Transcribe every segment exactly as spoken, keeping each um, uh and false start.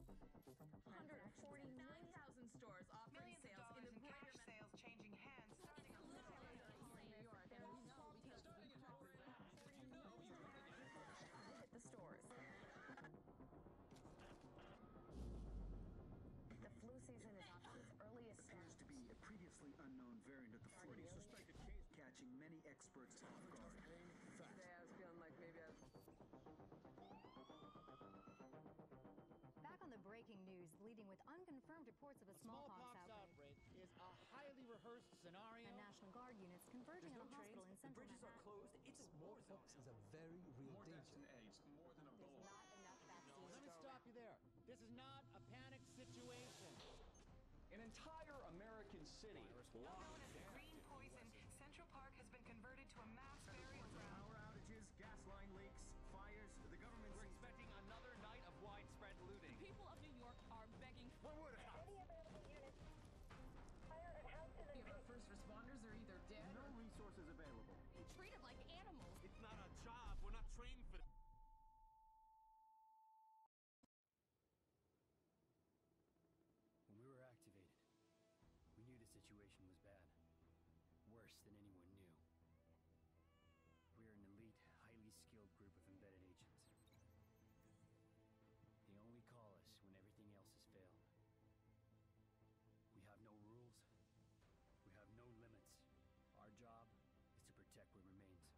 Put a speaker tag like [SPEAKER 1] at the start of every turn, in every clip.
[SPEAKER 1] one hundred forty-nine thousand stores offering
[SPEAKER 2] Millions of
[SPEAKER 1] sales in
[SPEAKER 2] dollars
[SPEAKER 1] the
[SPEAKER 2] in
[SPEAKER 1] greater
[SPEAKER 2] cash
[SPEAKER 1] Man-
[SPEAKER 2] sales changing hands starting on
[SPEAKER 1] in New York, and we know because we visit the stores. The flu season is off to its earliest start.
[SPEAKER 3] Appears to be a previously unknown variant of the flu,
[SPEAKER 1] Really?
[SPEAKER 3] suspected case catching many experts off guard.
[SPEAKER 4] Today I was feeling like maybe I was...
[SPEAKER 5] Back on the breaking news, leading with unconfirmed reports of a,
[SPEAKER 6] A
[SPEAKER 5] smallpox,
[SPEAKER 6] smallpox
[SPEAKER 5] outbreak.
[SPEAKER 6] outbreak is a highly rehearsed scenario.
[SPEAKER 5] And National Guard units converging on a hospital in central
[SPEAKER 7] bridges are
[SPEAKER 5] Manhattan.
[SPEAKER 7] closed. It's a war zone.
[SPEAKER 8] Smallpox is a very real
[SPEAKER 9] More deaths
[SPEAKER 8] danger.
[SPEAKER 9] than AIDS, more than Ebola.
[SPEAKER 10] There's not enough vaccines.
[SPEAKER 6] Let me stop you there. This is not a panic situation.
[SPEAKER 7] An entire American city locked
[SPEAKER 2] known as
[SPEAKER 7] down.
[SPEAKER 2] green poison, Central Park has been converted to a mass burial ground.
[SPEAKER 11] Power outages, gas line leaks, fires. The government's
[SPEAKER 7] We're expecting another night of widespread looting.
[SPEAKER 1] People of New York are begging.
[SPEAKER 11] One word of
[SPEAKER 10] Any available units. Fire and house to the
[SPEAKER 1] Our first responders are either dead
[SPEAKER 11] no
[SPEAKER 1] or
[SPEAKER 11] resources available.
[SPEAKER 1] being treated like animals.
[SPEAKER 12] It's not our job. We're not trained for that.
[SPEAKER 13] When we were activated, we knew the situation was bad. Worse than anyone knew. We are an elite, highly skilled group of embedded agents. They only call us when everything else has failed. We have no rules. We have no limits. Our job is to protect what remains.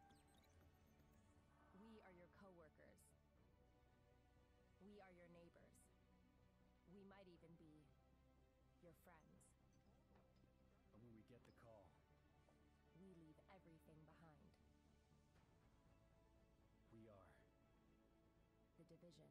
[SPEAKER 10] We are your co-workers. We are your neighbors. We might even be your friends.
[SPEAKER 13] But when we get the call,
[SPEAKER 10] We leave everything behind.
[SPEAKER 13] we are
[SPEAKER 10] The Division.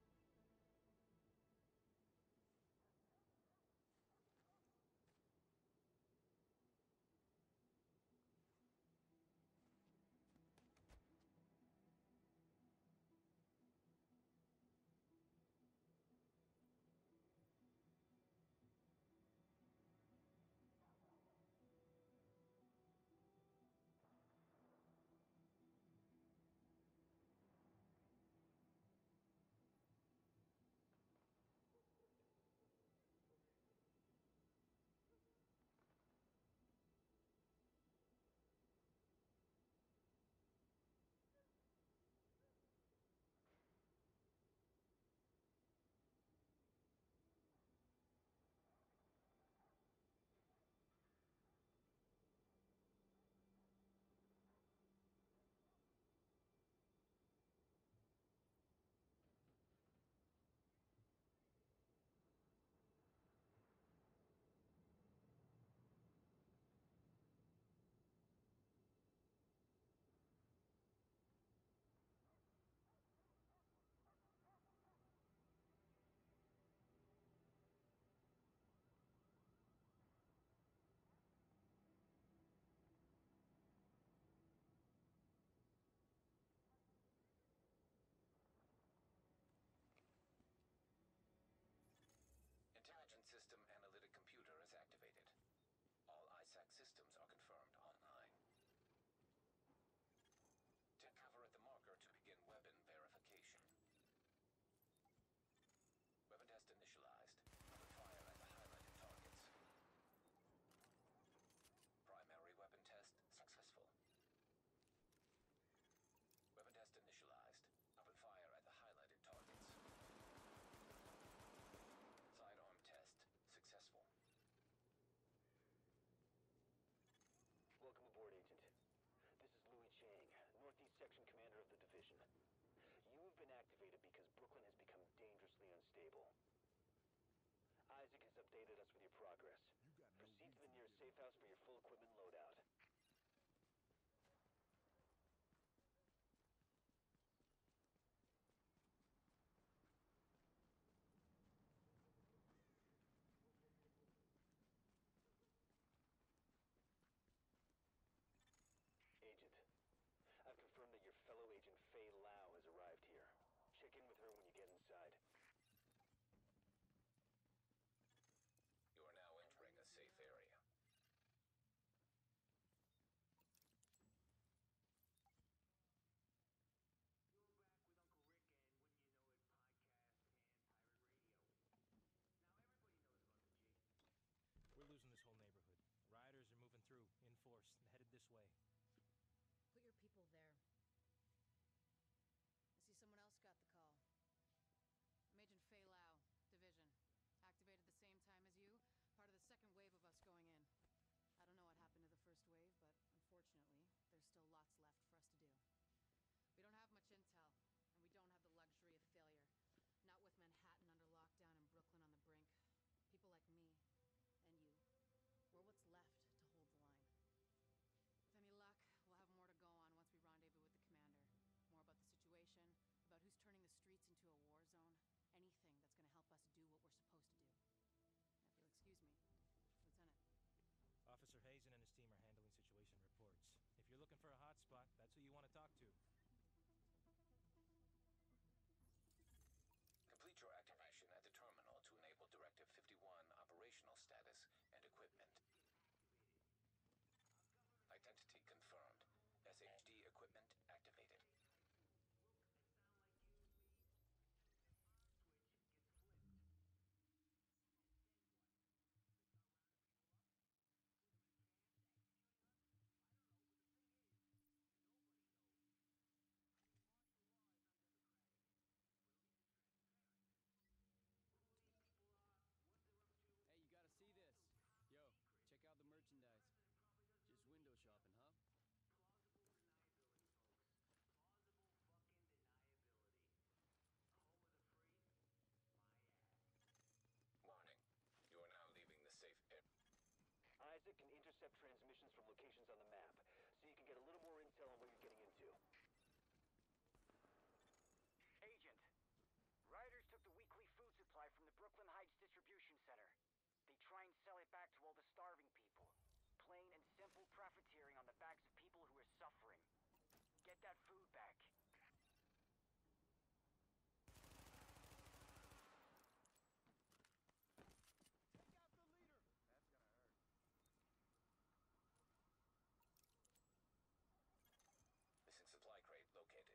[SPEAKER 14] Intelligence System Analytic Computer is activated. All I SAC systems are confirmed online. Take cover at the marker to begin weapon verification. Weapon test initialized. Open fire at the highlighted targets. Primary weapon test successful. Weapon test initialized. Open fire at the highlighted targets. Sidearm test successful.
[SPEAKER 15] Welcome aboard, Agent. This is Louis Chang, Northeast Section Commander of the Division. You have been activated because Brooklyn has become dangerously unstable. Isaac has updated us with your progress.
[SPEAKER 8] You got no
[SPEAKER 15] Proceed to the
[SPEAKER 8] reason
[SPEAKER 15] nearest
[SPEAKER 8] to
[SPEAKER 15] safe house for your full equipment loadout. Agent, I've confirmed that your fellow agent Faye Lau has arrived here. Check in with her when you get inside.
[SPEAKER 14] You are now entering a safe area.
[SPEAKER 8] lots left for us to do. We don't have much intel, and we don't have the luxury of failure. Not with Manhattan under lockdown and Brooklyn on the brink. People like me, and you, we're what's left to hold the line. With any luck, we'll have more to go on once we rendezvous with the commander. More about the situation, about who's turning the streets into a war zone. Anything that's gonna help us do what we're supposed to do. Now, if you'll excuse me, Lieutenant.
[SPEAKER 9] Officer Hazen and his team are handling situation reports. If you're looking for a hotspot, that's who you want to talk to.
[SPEAKER 14] Complete your activation at the terminal to enable Directive fifty-one operational status and equipment. Identity confirmed. S H D equipment activated.
[SPEAKER 13] Hey, you gotta see this. Yo, check out the merchandise. Just window shopping, huh?
[SPEAKER 14] Warning. You are now leaving the safe area.
[SPEAKER 15] Isaac can intercept transmissions from locations on the map, so you can get a little more intel on what you're getting into.
[SPEAKER 16] Agent, rioters took the weekly food supply from the Brooklyn Heights distribution center. They try and sell it back to all the starving people. Plain and simple profiteering on the backs of people who are suffering. Get that food back.
[SPEAKER 11] Take out the leader! That's gonna hurt.
[SPEAKER 14] Missing supply crate located.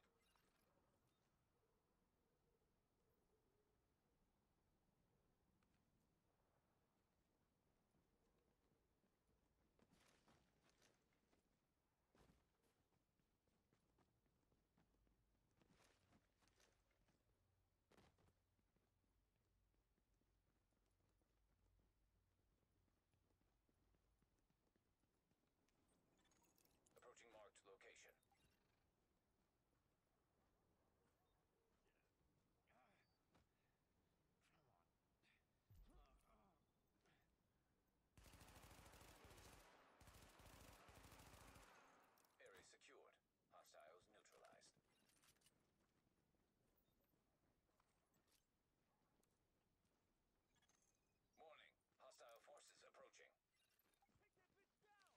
[SPEAKER 14] Approaching marked location. Area secured. Hostiles neutralized. Warning. Hostile forces approaching.
[SPEAKER 11] Take that bitch down!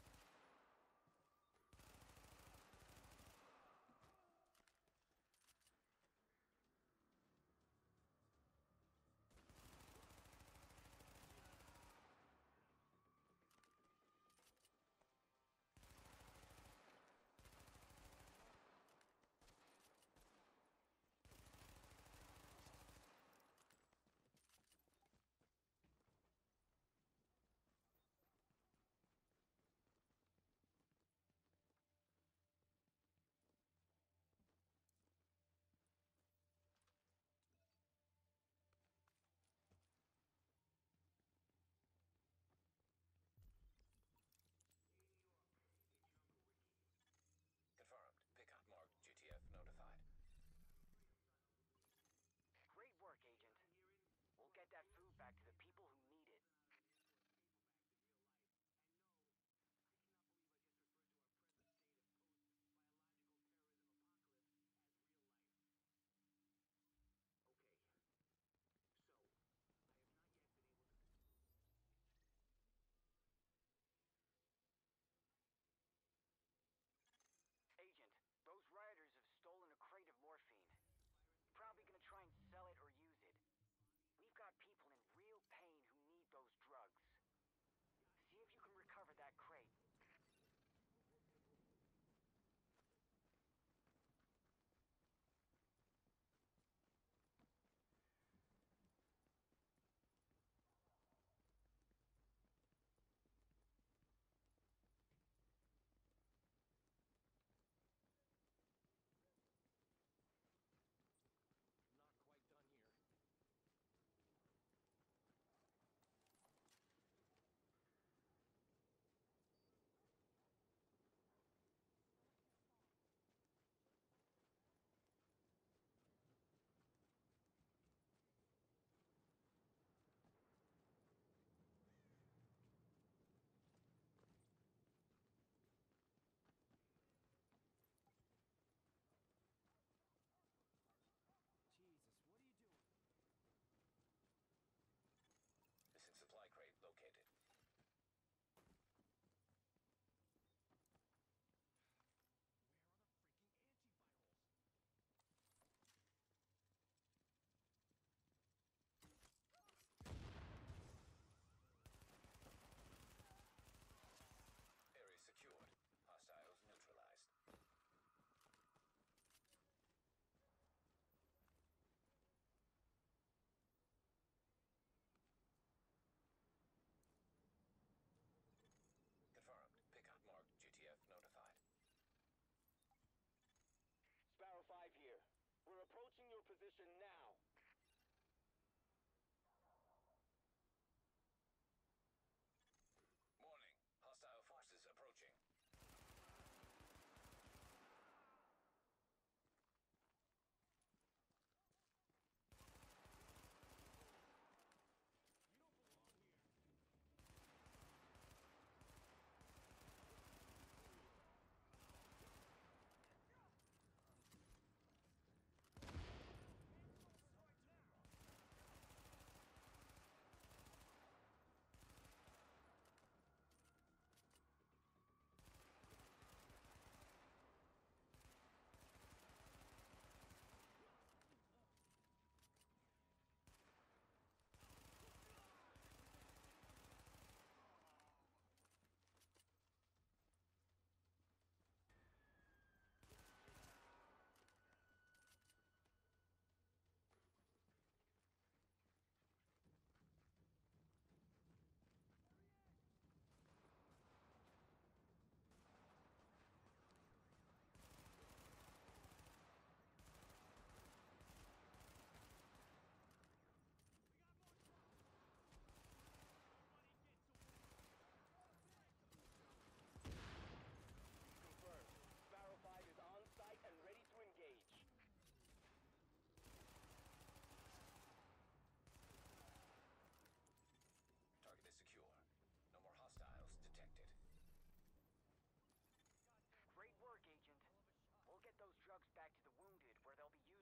[SPEAKER 14] Confirmed. Pickup marked. G T F notified.
[SPEAKER 16] Great work, Agent. We'll get that food back to the people who need it.
[SPEAKER 15] Okay, so, I have not yet been able to conclude.
[SPEAKER 16] Agent, those rioters have stolen a crate of morphine. Probably gonna try and sell it or use it. We've got people in real pain who
[SPEAKER 15] position now.
[SPEAKER 14] Warning. Hostile forces approaching.
[SPEAKER 16] Great work, Agent. We'll get those drugs back to the wounded, where they'll be used